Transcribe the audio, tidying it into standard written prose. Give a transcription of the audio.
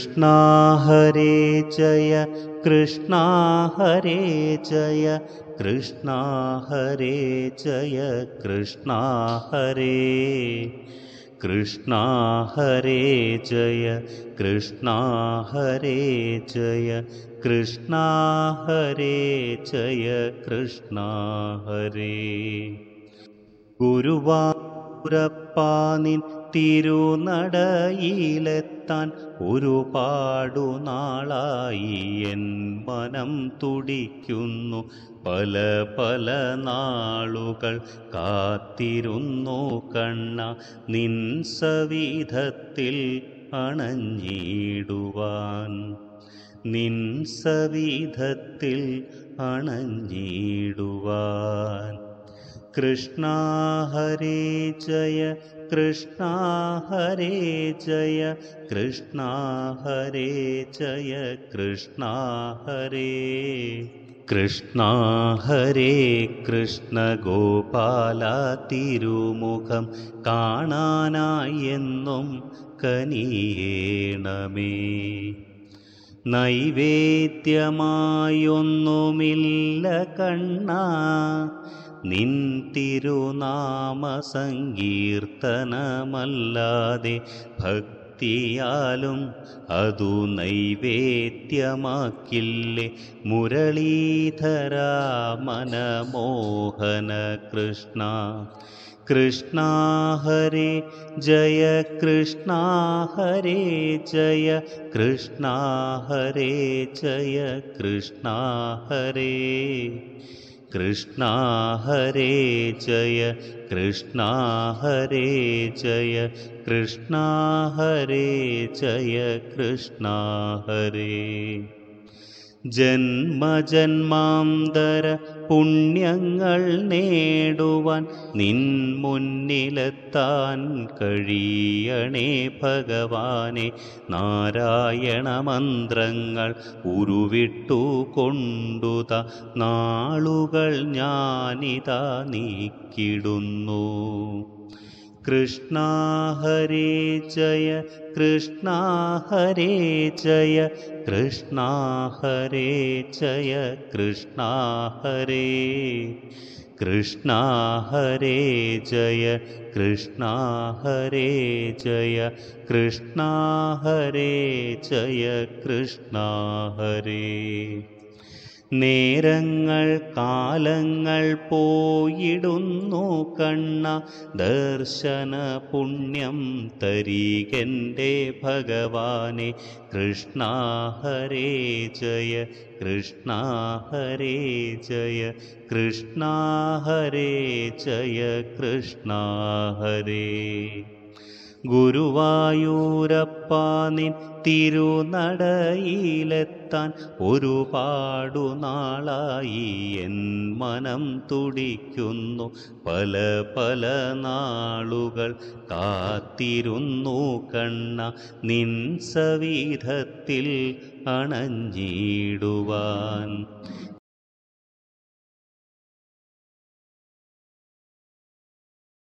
कृष्णा हरे जय कृष्णा हरे जय कृष्णा हरे जय कृष्णा हरे कृष्णा हरे जय कृष्णा हरे जय कृष्णा हरे जय कृष्णा हरे ഗുരുവായൂരപ്പാ നിൻ തിരുനടയിലെത്താൻ ഒരുപാടു നാളായി എൻ മനം തുടിക്കുന്നു. പല പല നാളുകൾ കാത്തിരുന്നു കണ്ണ നിൻ സവിധത്തിൽ അണഞ്ഞിടുവാൻ, നിൻ സവിധത്തിൽ അണഞ്ഞിടുവാൻ. कृष्णा हरे जय कृष्णा हरे जय कृष्णा हरे जय कृष्णा हरे कृष्णा हरे कृष्ण गोपाല തിരുമുഖം കാണാനായെന്നും കനിയേണമേ. നൈവേദ്യമായൊന്നുമില്ല കണ്ണാ നിൻ തിരുനാമ സങ്കീർത്തനമല്ലാതെ, ഭക്തിയാലും അതു നൈവേദ്യമാക്കില്ലേ മുരളീധര മനമോഹന കൃഷ്ണ. कृष्णा हरे जय कृष्णा हरे जय कृष्णा हरे जय कृष्णा हरे कृष्णा हरे जय कृष्णा हरे जय कृष्णा हरे जय कृष्णा हरे. ജന്മജന്മാന്തര പുണ്യങ്ങൾ നേടുവാൻ നിൻ മുന്നിലെത്താൻ കഴിയണേ ഭഗവാനെ. നാരായണ മന്ത്രങ്ങൾ ഉരുവിട്ടു കൊണ്ടുത നാളുകൾ ഞാനിതാ നീക്കിടുന്നു. कृष्णा हरे जय कृष्णा हरे जय कृष्णा हरे जय कृष्णा हरे कृष्णा हरे जय कृष्णा हरे जय कृष्णा हरे जय कृष्णा हरे. നേരങ്ങൾ കാലങ്ങൾ പോയിടുന്നു കണ്ണ ദർശന പുണ്യം തരികെൻ്റെ ഭഗവാനെ. കൃഷ്ണ ഹരേ ജയ കൃഷ്ണ ഹരേ ജയ കൃഷ്ണ ഹരേ ജയ കൃഷ്ണ ഹരേ. ഗുരുവായൂരപ്പാ നിൻ തിരുനടയിലെത്താൻ ഒരുപാടു നാളായി എൻ മനം തുടിക്കുന്നു. പല പല നാളുകൾ കാത്തിരുന്നു കണ്ണ നിൻ സവിധത്തിൽ അണഞ്ഞിടുവാൻ.